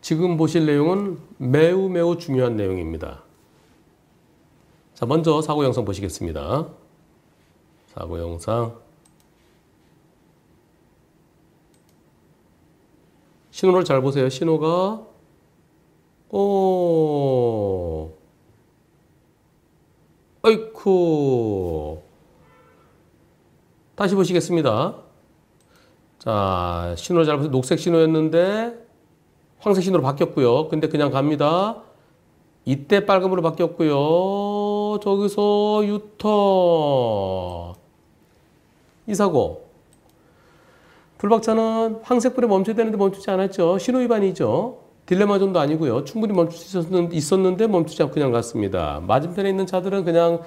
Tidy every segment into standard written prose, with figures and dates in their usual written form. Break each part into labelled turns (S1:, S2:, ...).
S1: 지금 보실 내용은 매우 매우 중요한 내용입니다. 자, 먼저 사고 영상 보시겠습니다. 사고 영상. 신호를 잘 보세요. 신호가 아이쿠. 다시 보시겠습니다. 자, 신호 잘 보세요. 녹색 신호였는데 황색 신호로 바뀌었고요. 근데 그냥 갑니다. 이때 빨간불로 바뀌었고요. 저기서 유턴. 이 사고. 불박차는 황색불에 멈춰야 되는데 멈추지 않았죠. 신호 위반이죠. 딜레마 존도 아니고요. 충분히 멈출 수 있었는데 멈추지 않고 그냥 갔습니다. 맞은편에 있는 차들은 그냥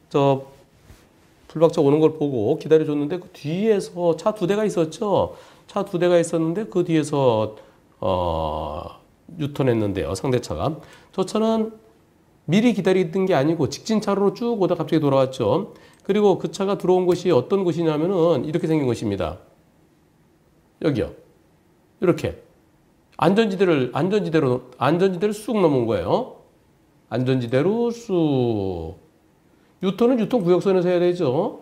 S1: 불박차 오는 걸 보고 기다려줬는데 그 뒤에서 차 2대가 있었죠. 차 2대가 있었는데 그 뒤에서 유턴했는데요. 상대차가. 저 차는 미리 기다리던 게 아니고 직진 차로로 쭉 오다 갑자기 돌아왔죠. 그리고 그 차가 들어온 곳이 어떤 곳이냐면은 이렇게 생긴 곳입니다. 여기요. 이렇게. 안전지대로 쑥 넘은 거예요. 안전지대로 쑥. 유턴은 유턴 구역선에서 해야 되죠.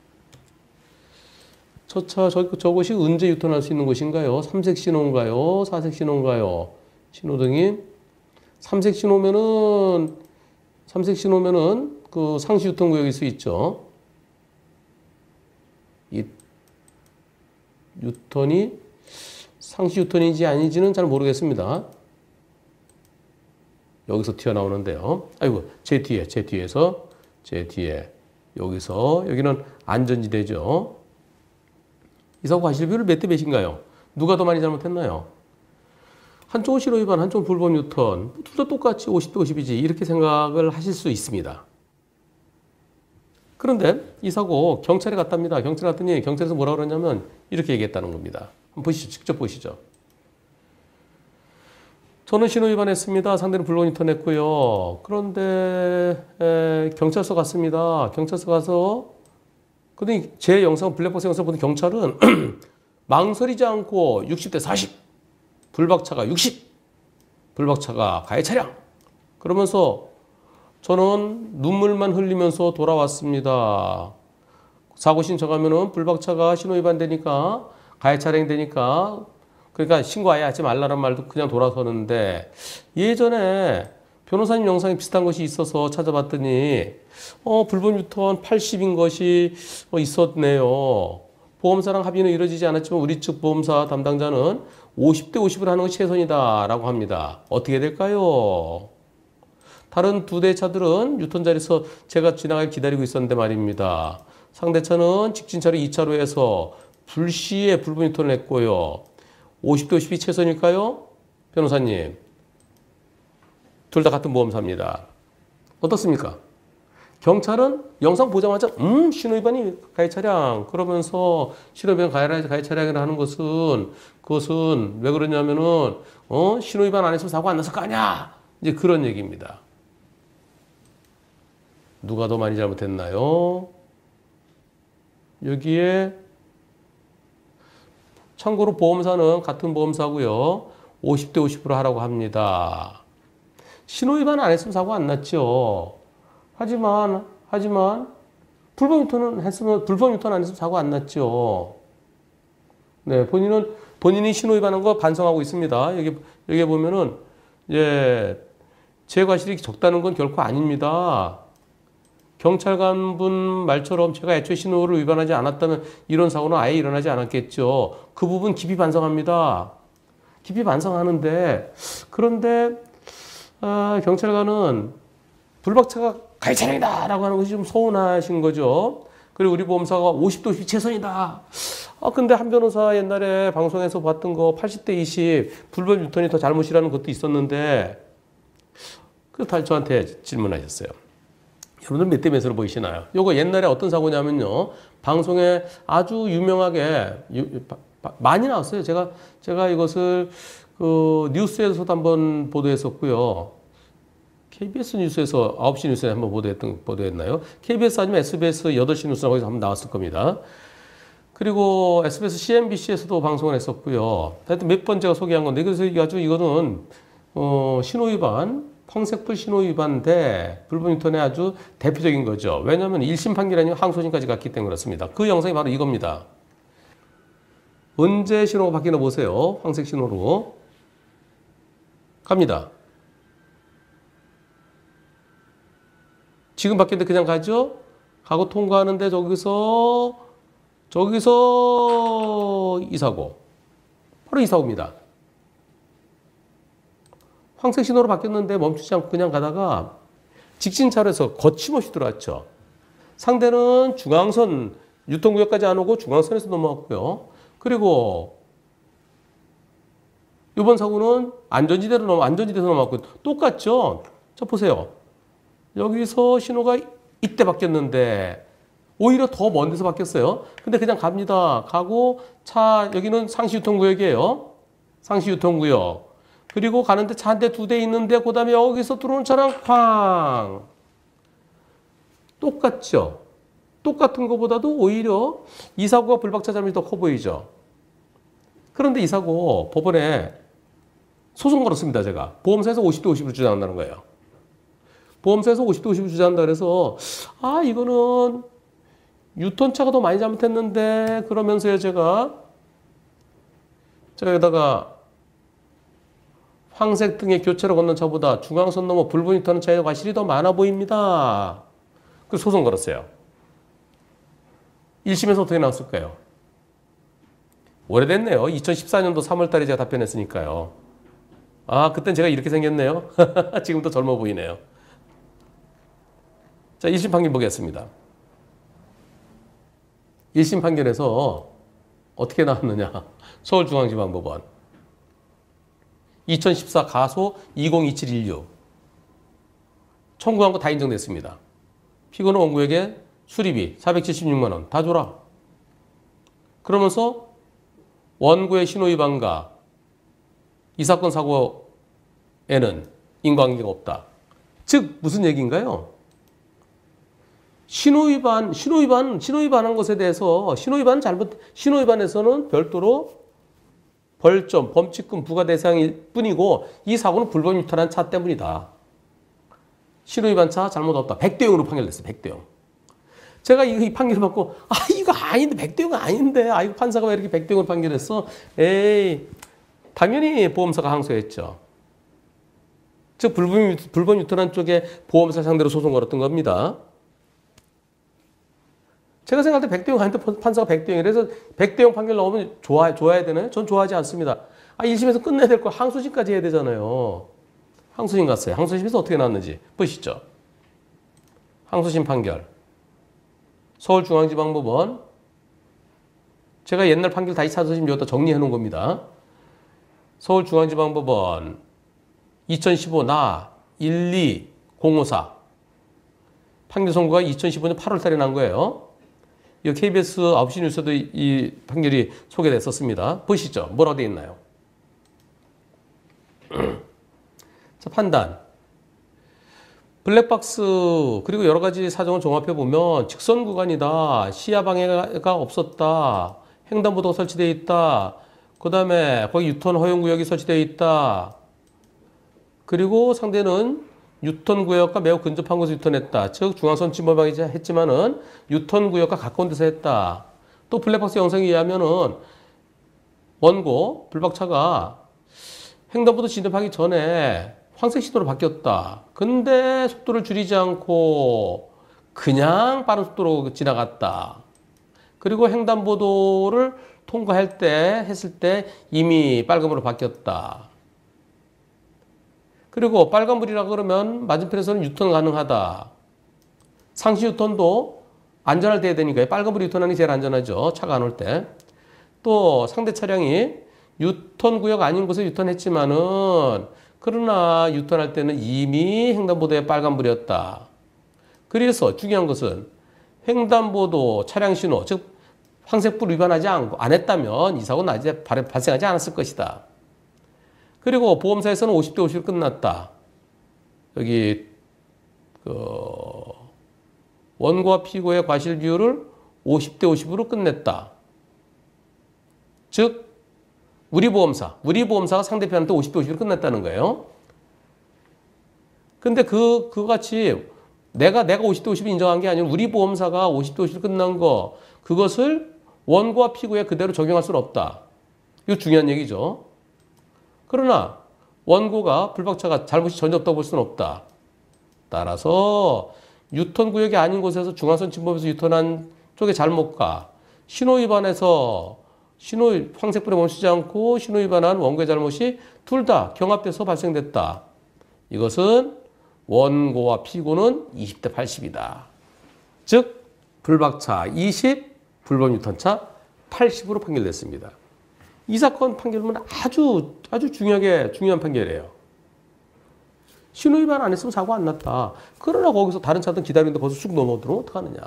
S1: 저곳이 언제 유턴할 수 있는 곳인가요? 3색 신호인가요? 4색 신호인가요? 신호등이 3색 신호면은 그 상시 유턴 구역일 수 있죠. 이 유턴이 상시 유턴인지 아닌지는 잘 모르겠습니다. 여기서 튀어나오는데요. 아이고, 제 뒤에 여기서 여기는 안전지대죠. 이 사고 과실비율 몇 대 몇인가요? 누가 더 많이 잘못했나요? 한쪽은 신호 위반, 한쪽은 불법 유턴. 둘 다 똑같이 50대 50이지 이렇게 생각을 하실 수 있습니다. 그런데 이 사고 경찰에 갔답니다. 경찰에 갔더니 경찰에서 뭐라고 그러냐면 이렇게 얘기했다는 겁니다. 한번 보시죠. 직접 보시죠. 저는 신호 위반했습니다. 상대는 불법 유턴했고요. 그런데 경찰서 갔습니다. 경찰서 가서 그런데 제 영상, 블랙박스 영상 보는 경찰은 망설이지 않고 60대 40, 불박차가 60, 불박차가 가해 차량. 그러면서 저는 눈물만 흘리면서 돌아왔습니다. 사고 신청하면은 불박차가 신호 위반되니까 가해 차량이 되니까 그러니까 신고 아예 하지 말라는 말도 그냥 돌아서는데 예전에 변호사님 영상에 비슷한 것이 있어서 찾아봤더니 불법 유턴 80인 것이 있었네요. 보험사랑 합의는 이루어지지 않았지만 우리 측 보험사 담당자는 50대 50을 하는 것이 최선이다라고 합니다. 어떻게 될까요? 다른 2대 차들은 유턴 자리에서 제가 지나가길 기다리고 있었는데 말입니다. 상대차는 직진차로 2차로에서 불시에 불법 유턴을 했고요. 50대 50이 최선일까요? 변호사님. 둘 다 같은 보험사입니다. 어떻습니까? 경찰은 영상 보자마자 신호위반이 가해 차량 그러면서 신호위반 가해 차량을 하는 그것은 왜 그러냐면은 신호위반 안 했으면 사고 안 났을 거 아니야. 이제 그런 얘기입니다. 누가 더 많이 잘못했나요? 여기에 참고로 보험사는 같은 보험사고요. 50대 50% 하라고 합니다. 신호위반 안 했으면 사고 안 났죠. 하지만 불법 유턴 안 했으면 사고 안 났죠. 네, 본인이 신호위반한 거 반성하고 있습니다. 여기 보면은 제 과실이 적다는 건 결코 아닙니다. 경찰관분 말처럼 제가 애초에 신호를 위반하지 않았다면 이런 사고는 아예 일어나지 않았겠죠. 그 부분 깊이 반성합니다. 깊이 반성하는데 그런데 경찰관은 불박차가 가해 차량이다 라고 하는 것이 좀 서운하신 거죠. 그리고 우리 보험사가 50대 50 최선이다. 근데 한 변호사 옛날에 방송에서 봤던 거 80대 20 불법 유턴이 더 잘못이라는 것도 있었는데 저한테 질문하셨어요. 여러분들 몇 대 몇으로 보이시나요? 요거 옛날에 어떤 사고냐면요. 방송에 아주 유명하게 많이 나왔어요. 제가 이것을 뉴스에서도 한번 보도했었고요. KBS 뉴스에서 9시 뉴스에 한번 보도했나요? KBS 아니면 SBS 8시 뉴스라고 해서 한번 나왔을 겁니다. 그리고 SBS, CNBC에서도 방송을 했었고요. 하여튼 몇 번 제가 소개한 건데, 그래서 이거는 신호위반, 황색불 신호위반 대 불법 유턴의 아주 대표적인 거죠. 왜냐하면 1심 판결이 아니고 항소심까지 갔기 때문에 그렇습니다. 그 영상이 바로 이겁니다. 언제 신호가 바뀌나 보세요. 황색 신호로 갑니다. 지금 바뀌는데 그냥 가죠? 가고 통과하는데 저기서 이 사고. 바로 이 사고입니다. 황색 신호로 바뀌었는데 멈추지 않고 그냥 가다가 직진차로에서 거침없이 들어왔죠. 상대는 중앙선, 유턴구역까지 안 오고 중앙선에서 넘어왔고요. 그리고 이번 사고는 안전지대에서 넘어왔고 똑같죠? 자, 보세요. 여기서 신호가 이때 바뀌었는데 오히려 더 먼 데서 바뀌었어요. 근데 그냥 갑니다. 가고 여기는 상시유턴구역이에요. 상시유턴구역. 그리고 가는데 차 한 대, 두 대 있는데 그 다음에 여기서 들어오는 차랑 쾅. 똑같죠? 똑같은 것보다도 오히려 이 사고가 불박차 잘못이 더 커 보이죠? 그런데 이 사고 법원에 소송 걸었습니다, 제가. 보험사에서 50대 50으로 주장한다는 거예요. 보험사에서 50대 50으로 주장한다 그래서 이거는 유턴차가 더 많이 잘못했는데 그러면서요 제가 여기다가 황색 등의 교차로 건넌 차보다 중앙선 넘어 불법 유턴한 차의 과실이 더 많아 보입니다. 그래서 소송 걸었어요. 1심에서 어떻게 나왔을까요? 오래됐네요. 2014년도 3월달에 제가 답변했으니까요. 그땐 제가 이렇게 생겼네요. 지금도 젊어 보이네요. 자, 1심 판결 보겠습니다. 1심 판결에서 어떻게 나왔느냐. 서울중앙지방법원 2014 가소 202716 청구한 거 다 인정됐습니다. 피고는 원고에게 수리비 476만 원 다 줘라. 그러면서 원고의 신호위반과 이 사건 사고에는 인과관계가 없다. 즉 무슨 얘기인가요? 신호위반한 것에 대해서 신호위반에서는 별도로 벌점, 범칙금 부과 대상일 뿐이고 이 사고는 불법 유턴한 차 때문이다. 신호위반차 잘못 없다. 100대 0으로 판결됐어요. 100대 0. 제가 이 판결을 받고 이거 아닌데 100대 0은 아닌데 이거 판사가 왜 이렇게 100대 0으로 판결했어? 에이 당연히 보험사가 항소했죠. 즉 불법 유턴한 쪽에 보험사 상대로 소송 걸었던 겁니다. 제가 생각할 때 100대 0 아닌데 판사가 100대 0. 그래서 100대 0 판결 나오면 좋아야 되나요? 전 좋아하지 않습니다. 1심에서 끝내야 될 거 항소심까지 해야 되잖아요. 항소심 갔어요. 항소심에서 어떻게 나왔는지 보시죠. 항소심 판결. 서울중앙지방법원. 제가 옛날 판결 다시 찾으시면 여기다 정리해 놓은 겁니다. 서울중앙지방법원 2015 나 12054 판결 선고가 2015년 8월 달에 난 거예요. 이 KBS 9시 뉴스에도 이 판결이 소개됐었습니다. 보시죠. 뭐라고 되어 있나요? 자, 판단. 블랙박스 그리고 여러 가지 사정을 종합해 보면 직선 구간이다. 시야 방해가 없었다. 횡단보도가 설치되어 있다. 그 다음에 거기 유턴 허용 구역이 설치되어 있다. 그리고 상대는 유턴 구역과 매우 근접한 곳에서 유턴했다. 즉 중앙선 침범하기 했지만은 유턴 구역과 가까운 데서 했다. 또 블랙박스 영상에 의하면은 원고 불박차가 횡단보도 진입하기 전에 황색 신호로 바뀌었다. 근데 속도를 줄이지 않고 그냥 빠른 속도로 지나갔다. 그리고 횡단보도를 했을 때 이미 빨간불로 바뀌었다. 그리고 빨간불이라 그러면 맞은편에서는 유턴 가능하다. 상시 유턴도 안전할 때 해야 되니까요. 빨간불 유턴하는 게 제일 안전하죠. 차가 안 올 때. 또 상대 차량이 유턴 구역 아닌 곳에 유턴했지만은 그러나 유턴할 때는 이미 횡단보도에 빨간불이었다. 그래서 중요한 것은 횡단보도 차량 신호, 즉 황색불 위반하지 안 했다면 이 사고는 아직 발생하지 않았을 것이다. 그리고 보험사에서는 50대 50으로 끝났다. 여기 원고와 피고의 과실 비율을 50대 50으로 끝냈다. 즉 우리 보험사가 상대편한테 50대 50으로 끝났다는 거예요. 근데 그같이 내가 50대 50을 인정한 게 아니라 우리 보험사가 50대 50으로 끝난 거 그것을 원고와 피고에 그대로 적용할 수는 없다. 이거 중요한 얘기죠. 그러나 원고가 불박차가 잘못이 전혀 없다고 볼 수는 없다. 따라서 유턴 구역이 아닌 곳에서 중앙선 침범에서 유턴한 쪽에 잘못과 황색불에 멈추지 않고 신호위반한 원고의 잘못이 둘 다 경합돼서 발생됐다. 이것은 원고와 피고는 20대 80이다. 즉 불박차 20, 불법 유턴차 80으로 판결됐습니다. 이 사건 판결은 아주 중요한 판결이에요. 신호위반 안 했으면 사고 안 났다. 그러나 거기서 다른 차들 기다리는데 벌써 쑥 넘어들으면 어떡하느냐.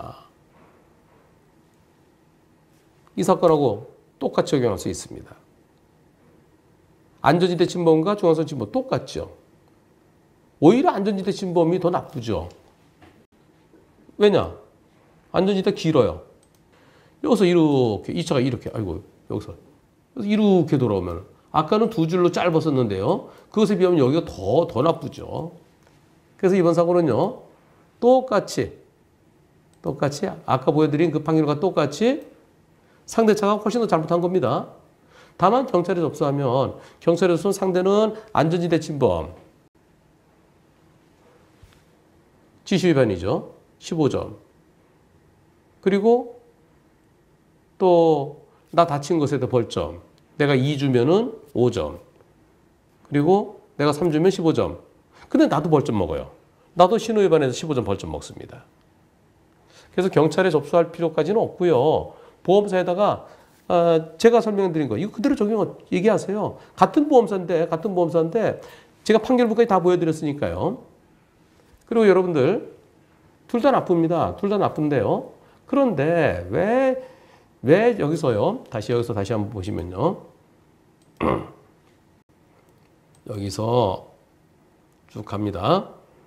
S1: 이 사건하고 똑같이 적용할 수 있습니다. 안전지대 침범과 중앙선 침범 똑같죠. 오히려 안전지대 침범이 더 나쁘죠. 왜냐? 안전지대 길어요. 여기서 이렇게, 이 차가 이렇게, 여기서 이렇게 돌아오면 아까는 두 줄로 짧았었는데요. 그것에 비하면 여기가 더 나쁘죠. 그래서 이번 사고는요. 똑같이 아까 보여드린 그 판결과 똑같이 상대차가 훨씬 더 잘못한 겁니다. 다만 경찰에 접수하면 경찰에서는 상대는 안전지대 침범 지시위반이죠. 15점. 그리고 또 나 다친 것에 대해 벌점. 내가 2주면은 5점. 그리고 내가 3주면 15점. 근데 나도 벌점 먹어요. 나도 신호위반에서 15점 벌점 먹습니다. 그래서 경찰에 접수할 필요까지는 없고요. 보험사에다가 제가 설명드린 거 이거 그대로 얘기하세요. 같은 보험사인데 제가 판결문까지 다 보여드렸으니까요. 그리고 여러분들 둘 다 나쁩니다. 둘 다 나쁜데요. 그런데 왜 여기서요? 다시 한번 보시면요. 여기서 쭉 갑니다.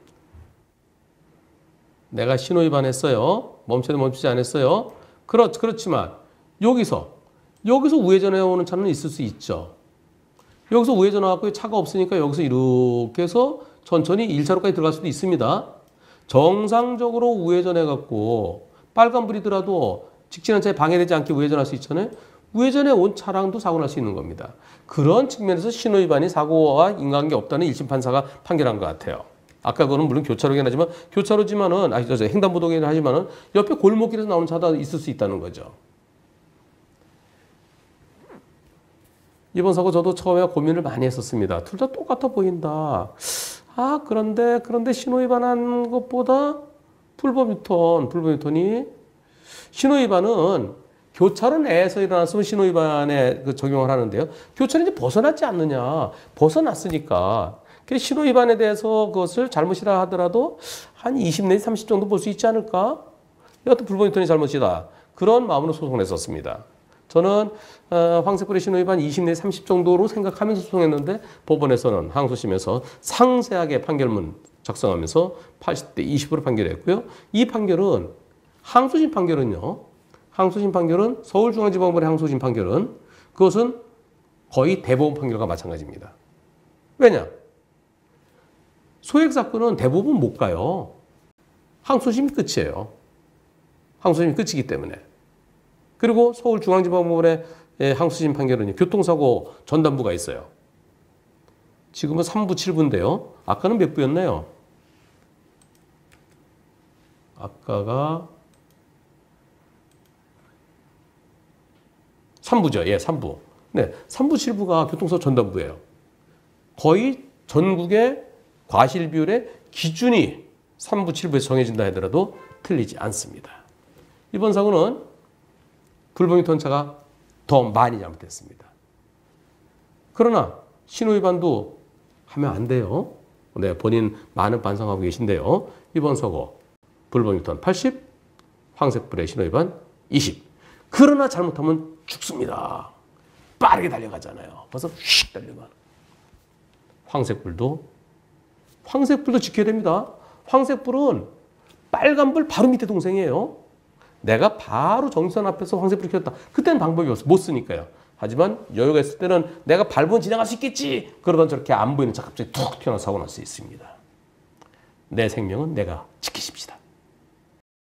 S1: 내가 신호위반했어요. 멈추지 않았어요. 그렇지만 여기서 우회전해 오는 차는 있을 수 있죠. 여기서 우회전해 갖고 차가 없으니까 여기서 이렇게 해서 천천히 1차로까지 들어갈 수도 있습니다. 정상적으로 우회전해 갖고 빨간불이더라도 직진한 차에 방해되지 않게 우회전할 수 있잖아요. 우회전해 온 차량도 사고 날 수 있는 겁니다. 그런 측면에서 신호위반이 사고와 인과관계 없다는 1심 판사가 판결한 것 같아요. 아까 그거는 물론 교차로긴 하지만 횡단보도긴 하지만은 옆에 골목길에서 나오는 차도 있을 수 있다는 거죠. 이번 사고 저도 처음에 고민을 많이 했었습니다. 둘 다 똑같아 보인다. 그런데 신호위반한 것보다 불법 유턴이 신호위반은 교차로 내에서 일어났으면 신호위반에 적용을 하는데요. 교차로 이제 벗어났지 않느냐. 벗어났으니까. 신호위반에 대해서 그것을 잘못이라 하더라도 한 20 내지 30 정도 볼 수 있지 않을까? 이것도 불법 유턴이 잘못이다. 그런 마음으로 소송을 했었습니다. 저는 황색불의 신호위반 20 내지 30 정도로 생각하면서 소송했는데 법원에서는 항소심에서 상세하게 판결문 작성하면서 80대 20으로 판결했고요. 이 판결은 항소심 판결은 서울중앙지방법원의 항소심 판결은 그것은 거의 대법원 판결과 마찬가지입니다. 왜냐? 소액 사건은 대법원 못 가요. 항소심이 끝이에요. 항소심이 끝이기 때문에. 그리고 서울중앙지방법원의 항소심 판결은 교통사고 전담부가 있어요. 지금은 3부 7부인데요. 아까는 몇 부였나요? 아까가 3부죠. 예, 3부. 네, 3부 7부가 교통사고 전담부예요. 거의 전국의 과실 비율의 기준이 3부 7부에서 정해진다 하더라도 틀리지 않습니다. 이번 사고는 불법 유턴차가 더 많이 잘못됐습니다. 그러나 신호위반도 하면 안 돼요. 네, 본인 많은 반성하고 계신데요. 이번 사고 불법 유턴 80, 황색불의 신호위반 20. 그러나 잘못하면 죽습니다. 빠르게 달려가잖아요. 그래서 휙 달려가. 황색불도 지켜야 됩니다. 황색불은 빨간불 바로 밑에 동생이에요. 내가 바로 정선 앞에서 황색불을 켰다. 그때는 방법이 없어. 못 쓰니까요. 하지만 여유가 있을 때는 내가 밟으면 지나갈 수 있겠지. 그러던 저렇게 안 보이는 차 갑자기 툭 튀어나와 사고 날 수 있습니다. 내 생명은 내가